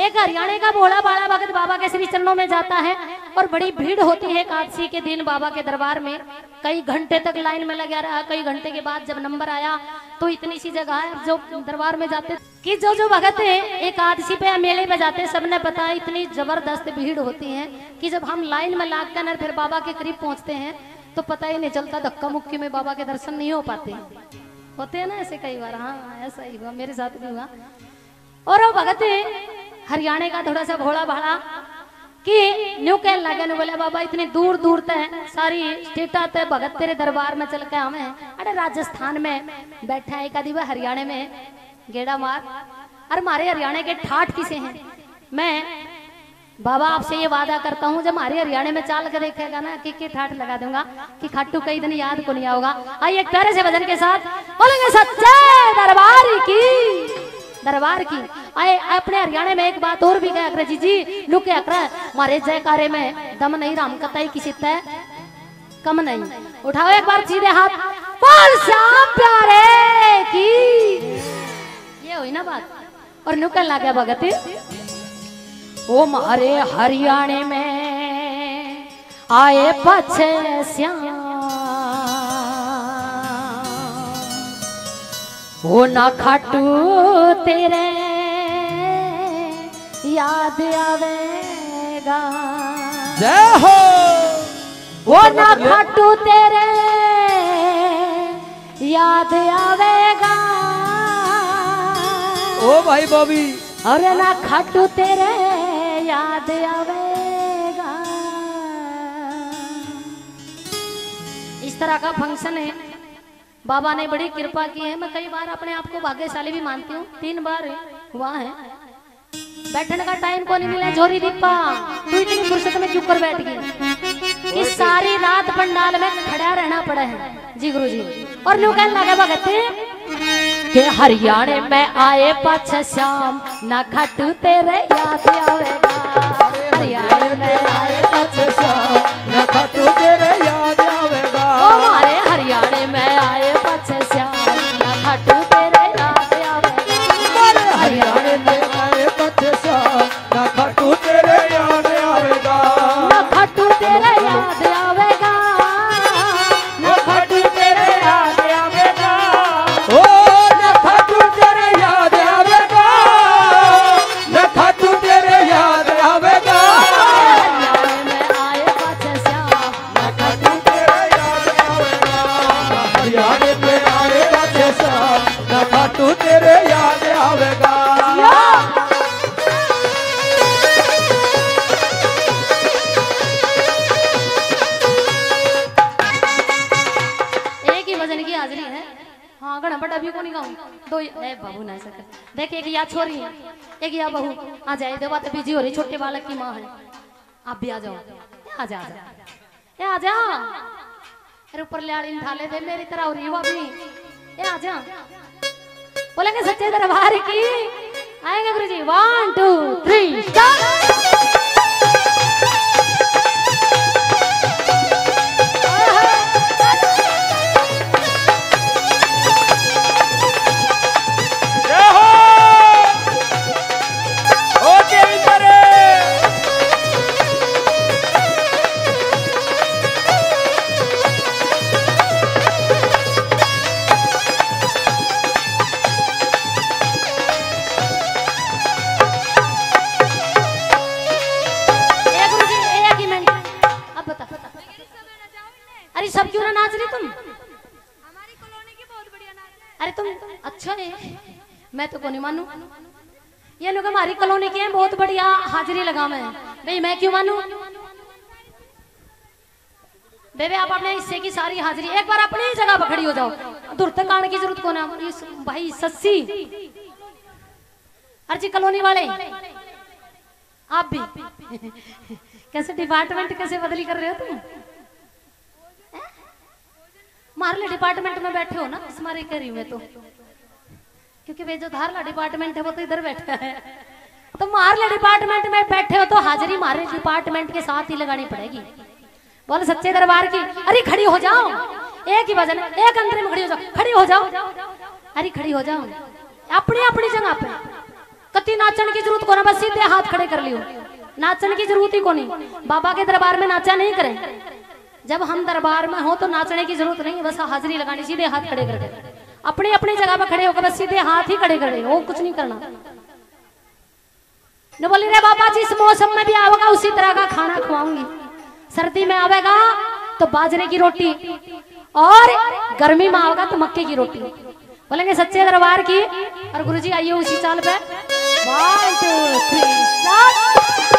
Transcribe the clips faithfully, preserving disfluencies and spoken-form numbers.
एक हरियाणा का भोला भाला भगत बाबा के श्री चरणों में जाता है और बड़ी भीड़ होती है एकादशी के दिन बाबा के दरबार में। कई घंटे तक लाइन में लगा रहा। कई घंटे के बाद जब नंबर आया तो इतनी सी जगह है जो दरबार में जाते कि जो जो भगत है एकादशी पे मेले पे जाते सबने पता है इतनी जबरदस्त भीड़ होती है कि जब हम लाइन में लाग कर फिर बाबा के करीब पहुंचते हैं तो पता ही नहीं चलता, धक्का मुक्की में बाबा के दर्शन नहीं हो पाते। होते हैं ना ऐसे कई बार। हाँ ऐसा ही हुआ, मेरे साथ भी हुआ। और वो भगत हरियाणा का थोड़ा सा भोला भाला कि न्यू कह लगे नु बोले बाबा इतनी दूर दूर तक सारी स्टेटा तक भगत तेरे दरबार में चल के हमें अरे राजस्थान में बैठा है कभी वह हरियाणा में गेड़ा मार। अरे हमारे हरियाणा के ठाठ किसे हैं। मैं बाबा आपसे ये वादा करता हूँ जब हमारे हरियाणा में चाल के देखेगा ना कि के ठाठ लगा दूंगा कि खाटू कई दिन याद को नहीं आओगा। आइए एक प्यारे से भजन के साथ बोलेंगे सच्चे दरबार की दरबार की। आए अपने हरियाणा में एक बात और भी कह अकर जी जी लुक अकर हमारे जयकारे में दम नहीं राम कतई किसी तय कम नहीं। उठाओ एक बार सीधे हाथ बोल श्याम प्यारे की। ये हुई ना बात। और नुकल ला गया भगत ओ मारे हरियाणा में आए पछे श्याम वो ना खाटू तेरे याद आवेगा। जय हो। वो ना खाटू तेरे याद आवेगा। ओ भाई बॉबी और ना खाटू तेरे याद आवेगा। इस तरह का फंक्शन है। बाबा ने बड़ी कृपा की है। मैं कई बार अपने आप को भाग्यशाली भी मानती हूँ। तीन बार हुआ है। बैठने का टाइम को नहीं मिला। झोरी दीपा तू इतनी फुर्सत में चुप कर बैठ गई कि सारी रात पंडाल में खड़ा रहना पड़ा है। जी गुरु जी। और न्यू कहने लगा भगत के हरियाणा में आए पछ श्याम ना खाटू तेरे याद आवेगा। हरियाणा में आए पछ श्याम ना खाटू तेरे याद आवेगा। ओ हमारे हरियाणा में आए पछ श्याम ना खाटू तेरे याद आवेगा। हरियाणा में आए पछ श्याम ना खाटू तेरे याद आवेगा। ना खाटू तेरे याद आवेगा। ना खाटू तेरे याद आवेगा। ओ ना खाटू तेरे याद आवेगा। ना खाटू तेरे याद आवेगा। हरियाणा में आए पछ श्याम ना खाटू तेरे याद आवेगा। हरियाणा में आए पछ श्याम ना खाटू तेरे याद आवेगा। हाँ गणा बट अभी को नहीं गाऊं दो ए बाबू ना सके देख एक या छोरी है एक या बहू आ जाए दे बात बिजी हो रही छोटे बालक की माँ है। आप भी आ जाओ। आ जा आ जा ए आ जा। अरे ऊपर लाड़ी ढाले दे मेरी तरह हो रही है अभी। ए आ जा। बोलेंगे सच्चे दरबार की। आएंगे Guruji one two three start. सब क्यों ना नाच रही तुम। हमारी कॉलोनी की बहुत बढ़िया नाच। अरे तुम अच्छा है मैं तो को नहीं मानू। ये लोग हमारी कॉलोनी के हैं बहुत बढ़िया हाजिरी लगा मैं भाई मैं क्यों मानू। बेबे आप अपने हिस्से की सारी हाजिरी एक बार अपनी ही जगह पर खड़ी हो जाओ। दूर तक आने की जरूरत कौन है भाई। सस्सी अर्जी कॉलोनी वाले आप भी कैसे डिपार्टमेंट कैसे बदली कर रहे हो तुम। मारले डिपार्टमेंट में बैठे हो ना इस मारे कह रही हूँ मैं तो क्योंकि वे जो धारला डिपार्टमेंट है वो तो इधर बैठा है। तो मारले डिपार्टमेंट में बैठे हो तो हाजिरी मारे डिपार्टमेंट के साथ ही लगानी पड़ेगी। बोल सच्चे दरबार की। अरे खड़ी हो जाओ एक ही भजन एक अंतरे में खड़ी हो जाओ। खड़ी हो जाओ। अरे खड़ी हो जाओ अपनी अपनी जगह पे कति नाचन की जरूरत को ना बस सीधे सीधे हाथ खड़े कर लियो, नाचने की जरूरत ही को नहीं। बाबा के दरबार में नाचा नहीं करें, जब हम दरबार में हो तो नाचने की जरूरत नहीं है, बस हाजिरी लगानी, सीधे हाथ खड़े करके अपनी अपनी जगह पर खड़े होकर बस सीधे हाथ ही खड़े करे, वो कुछ नहीं करना। न बोली रे बाबा जिस मौसम में भी आवेगा उसी तरह का खाना खवाऊंगी, सर्दी में आवेगा तो बाजरे की रोटी और गर्मी में आवेगा तो मक्के की रोटी। बोलेंगे सच्चे दरबार की। और गुरुजी आइए उसी चाल पे, वन टू थ्री स्टार्ट।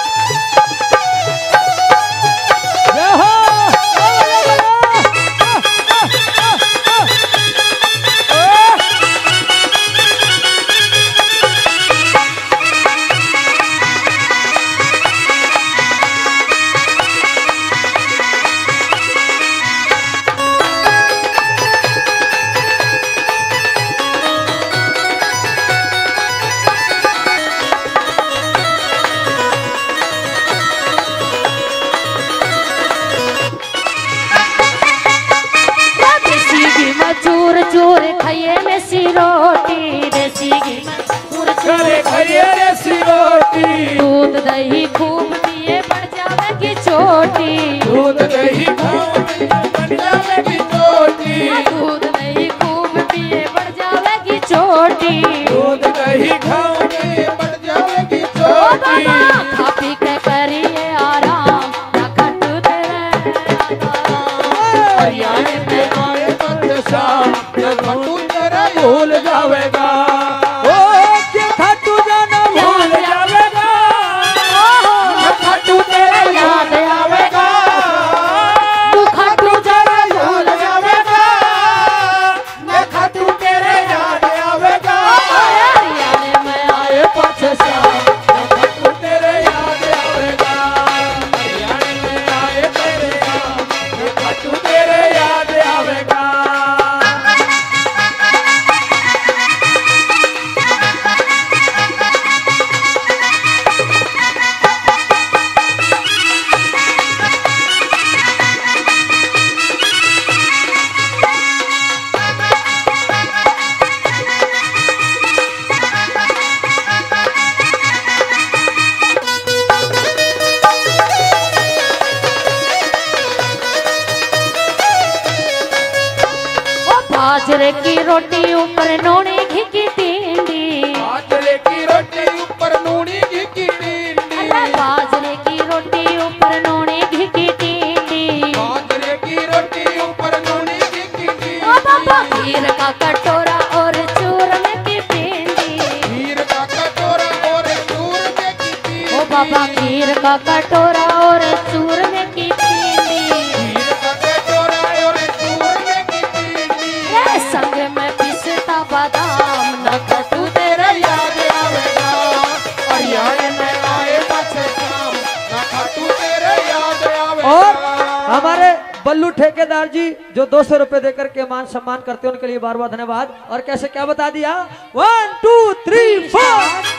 चूर खाइए मेसी रोटी, देसी घी चूर चूर खाइए देसी रोटी, दूध दही खूब पिए बढ़ जावेगी चोटी, दूध दही खूब बढ़ जावेगी चोटी, दूध दही खूब पिए बढ़ जावेगी चोटी, दूध दही खूब पिए बढ़ जावेगी चोटी। खा पी के करिए आराम, ना खट्टू तेरे हरियाणे में आए तो शाम खट्टू तेरा भूल जावेगा, ओ के खट्टू जाना भूल जावेगा, खट्टू तेरा याद आवेगा, तू खट्टू तेरा भूल जावेगा, मैं खट्टू तेरे याद आवेगा। हरियाणे में आए पछ शाम खट्टू तेरे याद आवेगा, हरियाणे में आए तेरे शाम खट्टू तेरे याद आवेगा। बाजरे की रोटी ऊपर नोनी घी की टिंडी, बाजरे की रोटी ऊपर नूनी घी की टिंडी, बाजरे की रोटी ऊपर नोनी घी की टिंडी, बाजरे की रोटी ऊपर नूनी घी की टिंडी, ओ बाबा खीर का कटोरा और चूरमे की टिंडी, खीर का कटोरा और चूरमे की टिंडी, ओ बाबा खीर का कटोरा और चूरमे की टिंडी, खीर का कटोरा और चूरमे की टिंडी, ये संग में पिसता बादाम, न खट्टू तेरा याद आवेगा, हरियाणे में आए पछे शाम ना खट्टू तेरे याद आवेगा। और हमारे बल्लू ठेकेदार जी जो दो सौ रुपए देकर के मान सम्मान करते हैं उनके लिए बार बार धन्यवाद। और कैसे क्या बता दिया, वन टू थ्री फोर।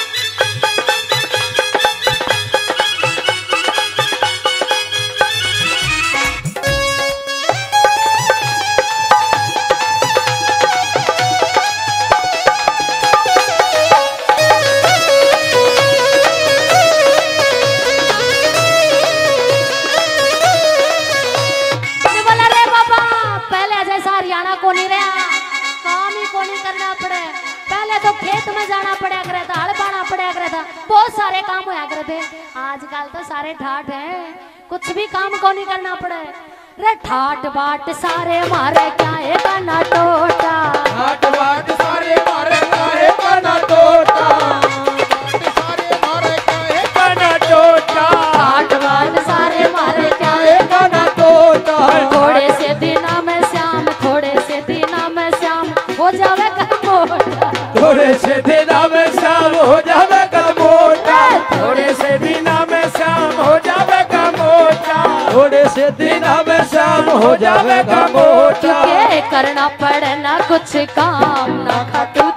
को नहीं रहा, काम ही को नहीं करना पड़े। पहले तो खेत में जाना पड़ा करे था, हल पाना पड़ा करे था, बहुत सारे काम होया करे थे। आजकल तो सारे ठाट हैं, कुछ भी काम को नहीं करना पड़े। रे ठाट बाट सारे मारे क्या है गाना टोटा, ठाट बाट सारे मारे क्या है गाना टोटा, सारे मारे क्या है गाना टोटा, ठाट बाट सारे मारे क्या है गाना टोटा। थोड़े से दिना में श्याम, थोड़े से दिना में श्याम हो जावे मोटा, थोड़े से दिना में शाम हो जावेगा मोटा, थोड़े से दिना में शाम हो जावेगा मोटा, थोड़े से दिना में शाम हो जावेगा मोटा। के करना पड़े ना कुछ काम, ना खाटू